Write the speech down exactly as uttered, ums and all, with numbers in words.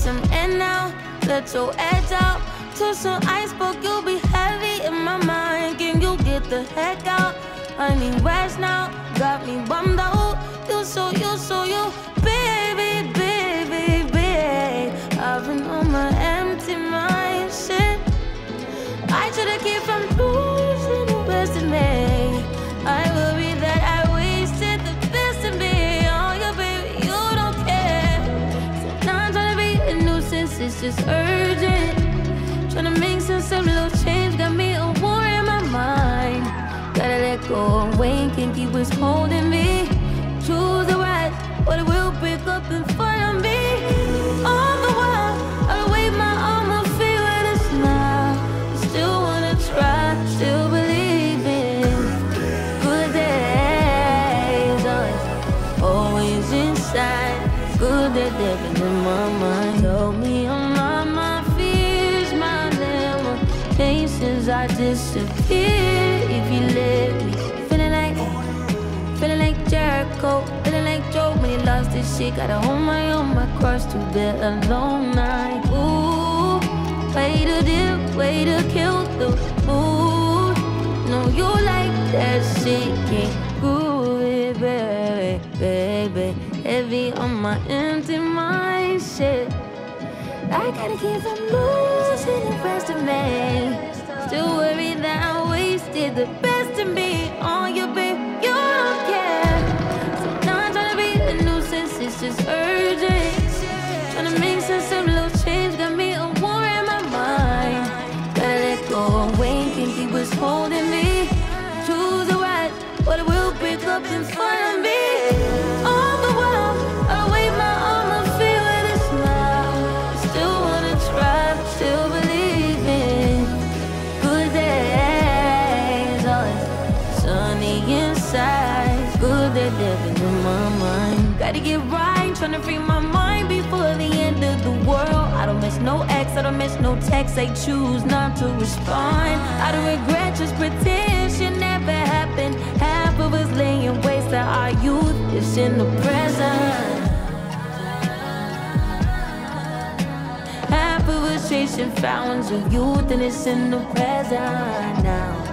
some air now. Let your edge out. To some iceberg, you'll be heavy in my mind. Can you get the heck out? I need rest now. Got me bummed out. You so, you so, you. Baby, baby, baby. I've been on my empty mind shit. I should've kept from losing the best of me. I worry that I wasted the best of me. Oh, yeah, baby, you don't care. So now I'm trying to be a nuisance, it's just urgent. Trying to make sense of little change, got me a war in my mind. Gotta let go away, can't keep what's holding me. Choose the right, or it will break up in front of me. All the while, I'll wave my arm and feel with a smile. Still wanna try, still believe in good days. Always, always inside, good that they've in my mind. Told me I'm not my fears, my limitations. I disappear if you let me. Feeling like, feeling like Jericho, feeling like Joe when he lost his shit. Gotta hold my own, my cross to bear a long night. Ooh, way to dip, way to kill the mood. No, you like that shit, can't groove it, baby, baby. Heavy on my empty mind, shit. I gotta keep from losing the rest of me. Still worried that I wasted the best of me. Oh, you babe, you don't care. So now I'm trying to be a nuisance, it's just urgent. Trying to make sense of little change, got me a war in my mind. Gotta let go away, can't keep what's holding me. Choose the right, but it will break up in front of me. All the while, I'll wave my arm and feel with a smile. Still wanna try, still believe in good days. Always sunny inside, good that they've in my mind. Gotta get right, trying to free my mind before the end of the world. I don't miss no ex, I don't miss no text. They choose not to respond. I don't regret, just pretend shit never happened. Half of us laying waste to our youth is in the present. Half of us chasing fountains of youth and it's in the present now.